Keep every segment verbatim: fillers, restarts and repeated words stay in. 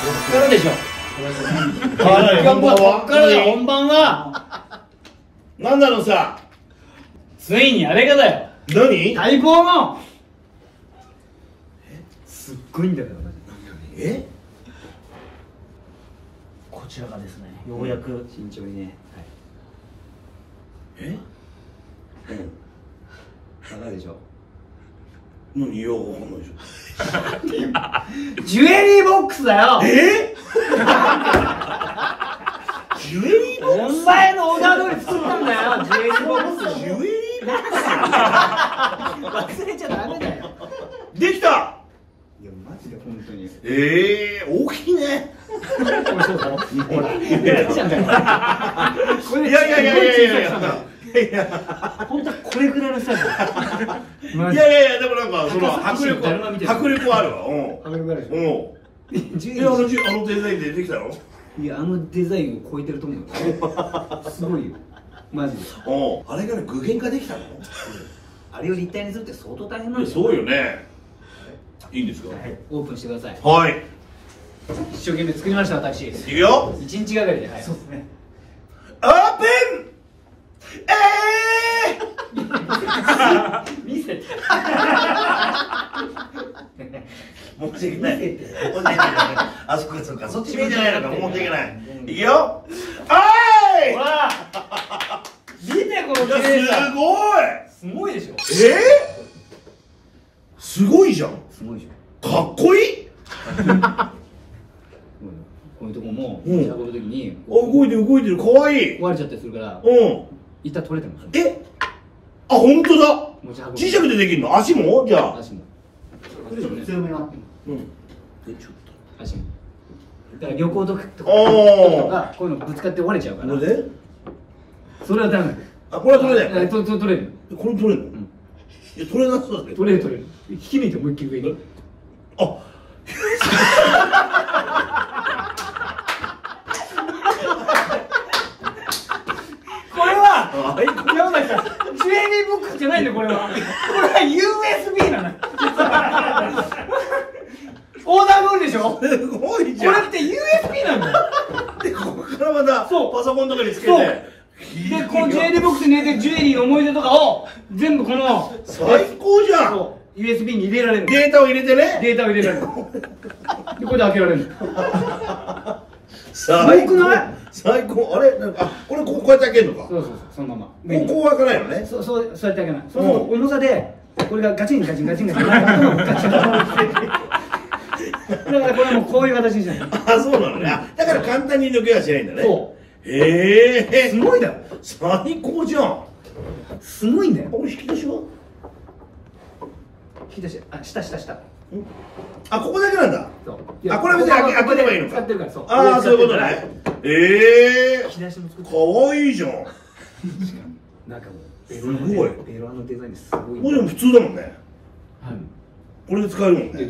からでしょ。こっからだ、本番は。 なんなのさ。 ついにあれがだよ。 何？ 待望の。すっごいんだよ。 え？ こちらがですね、ようやく慎重にね。 え？ うん。バカでしょ。 何ようわかんないでしょ。 ジュエリーボックスだよ。 え？ジュエリーボックス？ お前のオーダー通り作ったんだよ。ジュエリーボックス。 ジュエリーボック忘れちゃダメだよ。 ス？できた。 いやマジで本当に。 ええー、大きいね。 そうだろ。ほら。いやいやいやいやいやいや。いや本当はこれぐらいのサイズ。 いやいやいやでもなんかその迫力迫力あるわ。うん。 迫力あるでしょ。 うん。えあのじあのデザインでできたの？ いやあのデザインを超えてると思うよ。すごいよ。マジで。 うん。あれがね具現化できたの？ あれを立体にするって相当大変なんですよ。 そうよね。いいんですか？ オープンしてください。 はい。 一生懸命作りました私。いくよ。 一日がかりで。はい。そうですね。 オープン。えー見せて申し訳ない。あそこかそうかそっち見じゃないのか申し訳ない。いくよ。おい。 わあ。見てこの綺麗さ。 すごい。 すごいでしょ。 ええ？すごいじゃん。 すごいでしょ。かっこいい。 こういうとこも持ち運ぶときにあ動いてる動いてるかわいい。 壊れちゃったりするからうん一旦取れてます。 えあ本当だ。 持ち運ぶ磁石でできるの？足もじゃあ足も強めな。うんえちょっと足もだから旅行とかとかこういうのぶつかって割れちゃうからこれでそれはダメ。 あこれは取れない。 とと取れる。 これ取れるの？いや取れなそうだけど。 取れる取れる。引き抜いて思いっきり上に。 あこれは山崎さんジュエリーボックスじゃないんだよこれは。これは ユーエスビー なの。オーダー通りでしょ。 すごいじゃん。 これって ユーエスビー なんだよ。 でここからまたそうパソコンとかにつけてでこのジュエリーボックスに入れてジュエリーの思い出とかを全部この最高じゃん。 そう ユーエスビー に入れられる。 データを入れてね。 データを入れられる。でこれで開けられる。 最高。最高。あれなんかあこれこうやって開けるのか。 そうそうそうそのまま。 こうこう開かないのね。 そうそうそうやって開けない。そうすると重さでこれがガチンガチンガチンガチンガチン。だからこれはもうこういう形にしない。 あそうなのね。だから簡単に抜けはしないんだね。 そう。 へえすごいだよ。 最高じゃん。 すごいんだよ。 これ引き出しは？ 引き出しあ下下下。 あここだけなんだ。あこれは別に開ければいいのか。 使ってるからそう。 ああそういうことね。ええ引き出しも作って。 かわいいじゃん。 なんかもうすごい。 ベロアのデザインですごい。 もうでも普通だもんね。 はい。 これで使えるもんね。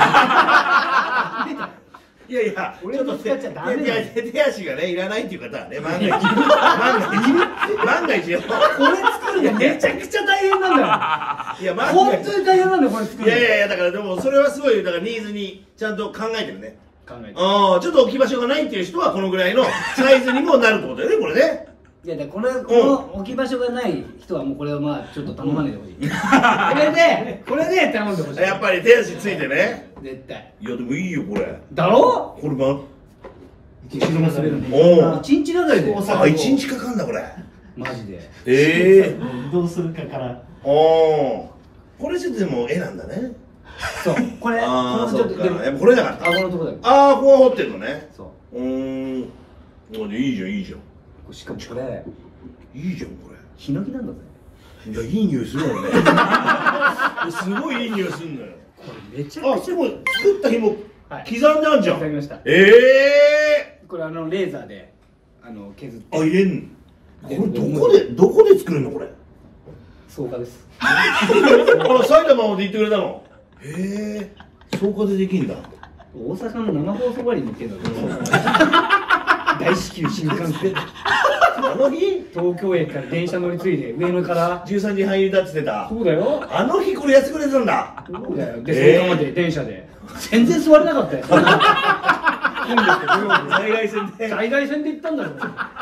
いやいや、 俺の使っちゃダメだよ。 手足がねいらないっていう方はね、万が一万が一万が一よ。 これ作るのめちゃくちゃ大変なんだよ。 いや本当に大変なんだよこれ作るの。 いやいやいやだからでもそれはすごいだからニーズにちゃんと考えてるね。 考えて。 ああちょっと置き場所がないっていう人はこのぐらいのサイズにもなるってことだよねこれね。 いやだこれこの置き場所がない人はもうこれをまあちょっと頼まないでほしい。これでこれで頼んでほしい。 やっぱり手足ついてね。 絶対。 いやでもいいよこれ。 だろ？ これま。 一日も滑るね。 おお。 一日がかりで。 あ一日かかんだこれ。 マジで。 ええ。 どうするかから。 おお。これちょっとでも絵なんだね。 そうこれこのちょっとでもやっぱこれだから。 顎のとこだよ。 ああこう掘ってるのね。 そう。 うーん。いいじゃんいいじゃん。 しかもこれいいじゃんこれ。 ヒノキなんだぜ。 いやいい匂いするもんね。すごいいい匂いするんだよ。 これめちゃくちゃ。 あすごい作った紐刻んであんじゃん。 いただきました。 ええ。 これあのレーザーであの削って。 あ入れんの。これどこでどこで作るのこれ。 草加です。 あ埼玉まで行ってくれたの。へえ。草加でできんだ。 大阪の生放送終わりに行ってんだけど。大至急新幹線。 あの日東京駅から電車乗り継いで上野からじゅうさんじはん入りだって言ってた。 そうだよ。 あの日これやってくれたんだ。 そうだよ。で、それまで電車で全然座れなかったよ。 在外線で在外線で行ったんだよ。ね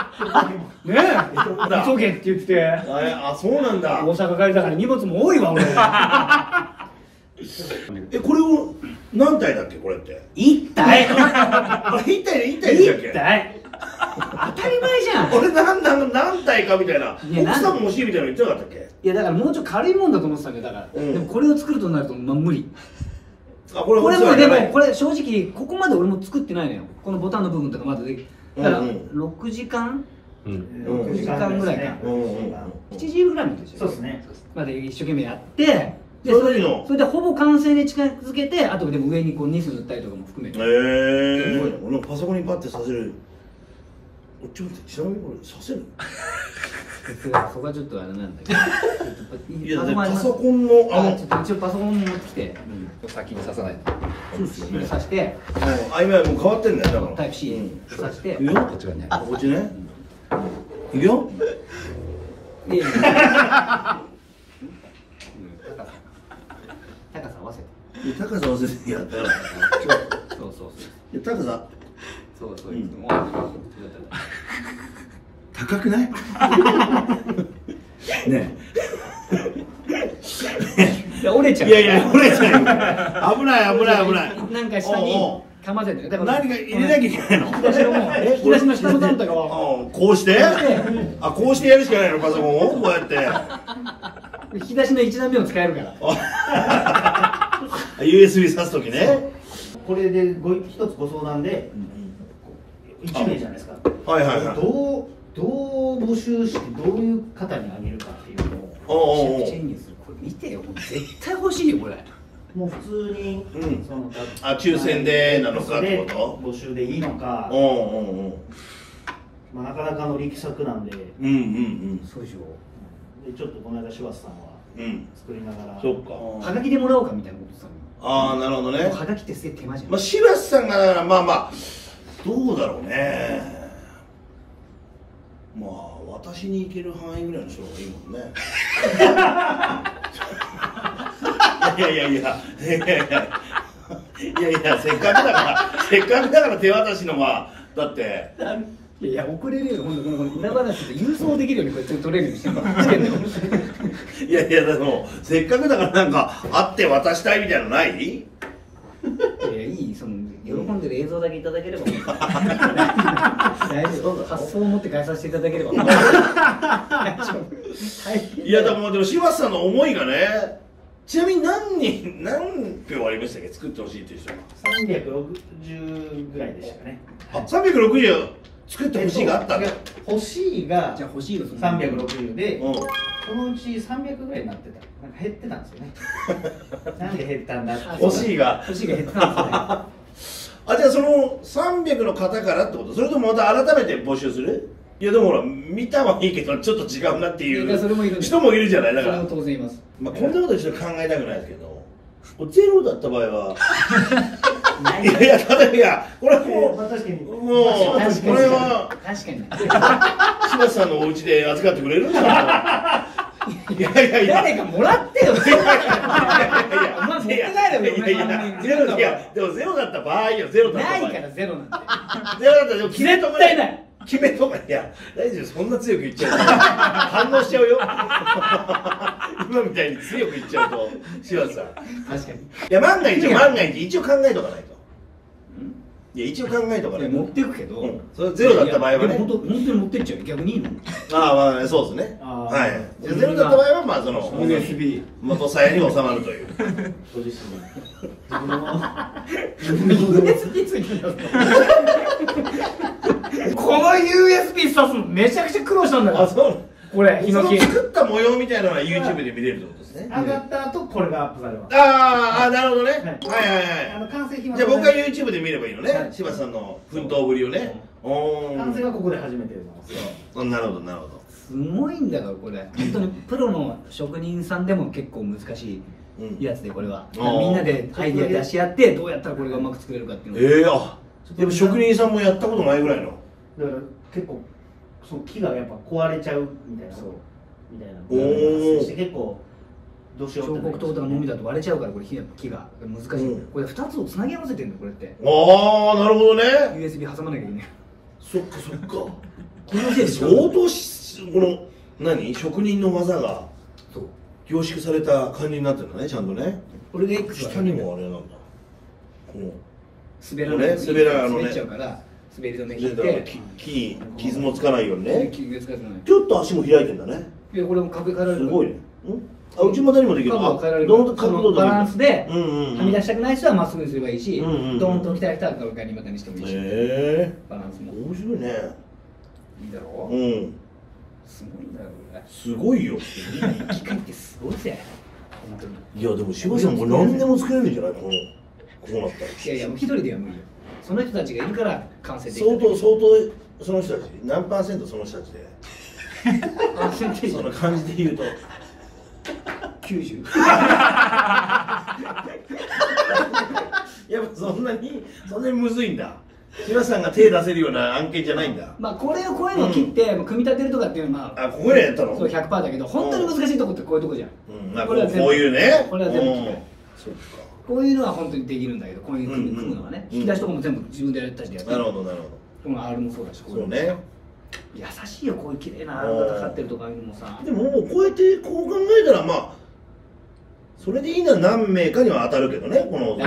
え、急げって言って。 あ、そうなんだ。 大阪帰りだから荷物も多いわ俺。 え、これを何体だっけこれって。 一体。 あれ一体で一体でしたっけ。 一体。当たり前じゃん。 俺何何何体かみたいな。奥さんも欲しいみたいなの言ってなかったっけ。 いやだからもうちょっと軽いもんだと思ってたんだよだから。でもこれを作るとなるとまあ無理。 あ、これこれもでもこれ正直ここまで俺も作ってないのよ。このボタンの部分とかまだでだからろくじかんろくじかんぐらいかしちじぐらいまでそうですねまで一生懸命やってでそれでほぼ完成に近づけてあとでも上にこうニス塗ったりとかも含めて。 へえ。俺パソコンにパッてさせる。ちょっとちなみにこれさせる。 そこはちょっとあれなんだけど。 いやパソコンのあのちょっと一応パソコン持ってきて先に刺さないと。 そうですよね。刺して。 あ、今もう変わってんだよだから。 タイプ C 刺して。 いくよ。こっち側に。あ、こっちね。いくよ。いや。 高さ合わせて。 いや高さ合わせてやったら。 そうそうそう。 いや高さ。 そうそう。 高くない？ねえ。いや折れちゃう。いやいや折れちゃう。危ない危ない危ない。 なんか下にかませて。 何か入れなきゃいけないの？ 引き出しのもう引き出しの下の段とかは。 こうして？あ、こうしてやるしかないのパソコンをこうやって。 引き出しの一段目を使えるから。 ユーエスビー 挿すときね。 これでご一つご相談でいちめいじゃないですか。 はいはいはい。 どうどう募集してどういう方にあげるかっていうのをめちゃくちゃいいんですよ。これ見てよ。絶対欲しいよこれ。 もう普通にそのあ抽選でなのかってこと？ 募集でいいのか。 うんうんうん。 まあなかなかの力作なんで。 うんうんうん。 そうでしょ。 でちょっとこの間柴田さんは作りながら。 そっか。 はがきでもらおうかみたいなことさ。 ああなるほどね。 はがきってすげえ手間じゃん。 まあ柴田さんがだからまあまあどうだろうね。まあ私に行ける範囲ぐらいの人がいいもんね。いやいやいやいやいやいやいやせっかくだからせっかくだから手渡しのはだって。 いやいや送れるよ。今度この裏話で郵送できるようにこうやって取れるようにしてる。 いやいやでもせっかくだからなんか会って渡したいみたいなのない？いやいいその喜んでる映像だけいただければ大丈夫。発想を持って返させていただければ大丈夫。 いやでもでも柴田さんの思いがね。ちなみに何人何票ありましたっけ作ってほしいっていう人は。 さんびゃくろくじゅうぐらいでしたかね。 あ、さんびゃくろくじゅう作ってほしいがあったんだ。 欲しいがじゃあ欲しいがさんびゃくろくじゅうで、 うん、 そのうちさんびゃくぐらいになってた。なんか減ってたんですよね。なんで減ったんだって。 欲しいが欲しいが減ってたんですよね。 あ、じゃあそのさんびゃくの方からってこと？それともまた改めて募集する？いやでもほら見たはいいけどちょっと違うなっていう人もいるじゃない。だからそれも当然います。 まあこんなことちょっと考えたくないですけど、ゼロだった場合はいやいやただいやこれはもうもうこれは確かに柴田さんのお家で預かってくれるんだ。いやいやいや誰かもらってよ。いやいやいやお前持ってないだろ。いやいやゼロいやでもゼロだった場合よ。ゼロだった場合ないからゼロなんて。 ゼロだったら決めとか絶対ない。 決めとかいや大丈夫そんな強く言っちゃう反応しちゃうよ。今みたいに強く言っちゃうと柴田さん確かに。 いや万が一万が一一応考えとかないと。いや一応考えとかないと。 持っていくけどそれゼロだった場合はね。 本当本当に持ってっちゃう。逆にいいの？ ああまあそうですね。はいゼロだった場合はまあそのユーエスビー元さやに収まるという。 ご自身でユーエスビー ついてるんだ。この ユーエスビー 挿すのめちゃくちゃ苦労したんだから。 あそうこれその作った模様みたいなのは YouTube で見れるってことですね。 上がった後これがアップされます。 ああなるほどね。はいはいあの完成品はじゃあ僕は YouTube で見ればいいのね。柴田さんの奮闘ぶりをね。 完成はここで初めてなんですよ。 なるほどなるほど。 すごいんだからこれ本当にプロの職人さんでも結構難しいやつでこれはみんなでアイデア出し合ってどうやったらこれがうまく作れるかっていうの。 ええあでも職人さんもやったことないぐらいの。 だから結構その木がやっぱ壊れちゃうみたいなそうみたいな。 おお。 そして結構どうしよう彫刻刀とかのみだと割れちゃうから、これ木が木が難しい、うん、これふたつをつなぎ合わせてるんだよこれって。 ああなるほどね。 ユーエスビー 挟まなきゃいけない。 そっかそっか。このせいで相当しこの何職人の技が凝縮された感じになってるんだね、ちゃんとね。 これで X は下にもあれなんだ、この滑らないように滑ら滑っちゃうから滑り止め切って木に傷もつかないようにね。 ちょっと足も開いてんだね。 いやこれも角度変えられる。 すごいね。あ、内股にもできる。 角度変えられる。 どの角度でバランスではみ出したくない人はまっすぐにすればいいし、ドーンと鍛えたら内股にしてもいいし。バランスも面白いね。 いいだろう。うん。 すごいんだよこれ。 すごいよ。 機械ってすごいぜ。 いやでも柴さんこれ何でも作れるんじゃない、このこうなったら。いやいやもう一人では無理よ。その人たちがいるから完成できた。 相当相当その人たち何パーセントその人たちで。その感じで言うときゅうじゅう。 やっぱそんなにそんなにむずいんだ。柴さんが手出せるような案件じゃないんだ。 まあこれをこういうのを切って組み立てるとかっていうのはあ、ここでやったのそう ひゃくパーセント だけど、本当に難しいとこってこういうとこじゃん。 これはこういうね、 これは全部機械。こういうのは本当にできるんだけど、こういう組むのはね、引き出しとかも全部自分でやったりでやってる。 なるほどなるほど。 この R もそうだし、 そうね。 優しいよ、こういう綺麗な R がかかってるとかいうのもさ。 でももうこうやってこう考えたらまあそれでいいのは何名かには当たるけどね、この。い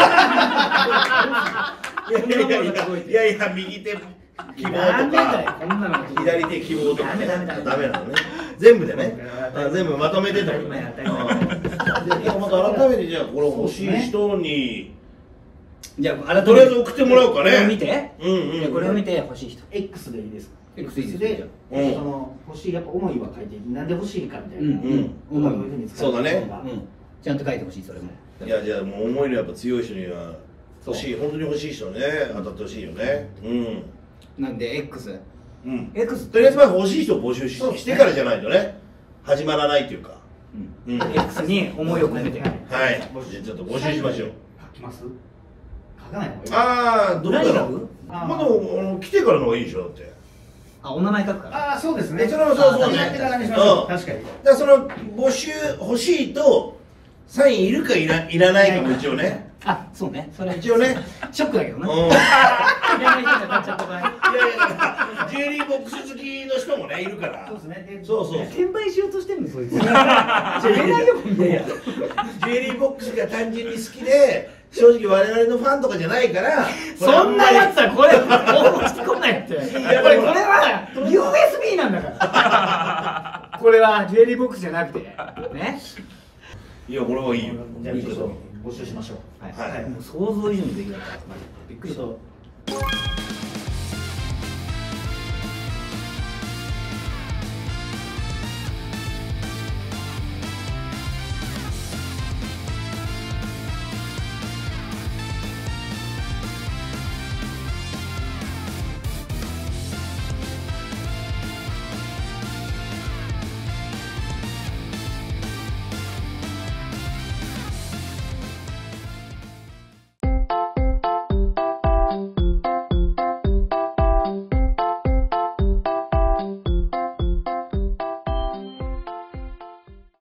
やいやいやいやいや、右手希望とか左手希望とかね、ダメなのね。全部でね、全部まとめてたもんね。でもまた改めてじゃあこれ欲しい人にじゃあとりあえず送ってもらおうかね。 これを見て、 うんうん、 これを見て欲しい人 X でいいですか。 X いいで、その欲しいやっぱ思いは書いて、なんで欲しいかみたいな思いをそうだね。 ちゃんと書いてほしい、それも。 いやじゃあもう思いのやっぱ強い人には欲しい、本当に欲しい人ね、当たってほしいよね。うん。 なんで X、 うん。 X とりあえずまず欲しい人を募集してからじゃないとね、始まらないっていうか。 うん。X に思いを込めて。 はい。じゃあちょっと募集しましょう。 書きます？書かない方がいい。 ああ、どうだろう。まあでも来てからの方がいいでしょ、だって。 あ、お名前書くから。 ああ、そうですね。 それはそうそうね。 やってからにしましょう。確かに。 だからその募集欲しいとサインいるかいらいらないかも一応ね。 あ、そうね。それ一応ね。 ショックだけどな。いらない人が買っちゃった場合。いやいや、ジュエリーボックス好きの人もねいるから。そうですね。そうそう。 転売しようとしてるのそいつ。言えないよ。いやいや。 ジュエリーボックスが単純に好きで。正直我々のファンとかじゃないからそんなやつはこれ応募してこないって。これこれは ユーエスビー なんだからこれはジュエリーボックスじゃなくてね。 いやこれはいいよ。 じゃあちょっと募集しましょう。 はい。もう想像以上にできなかった。びっくりした。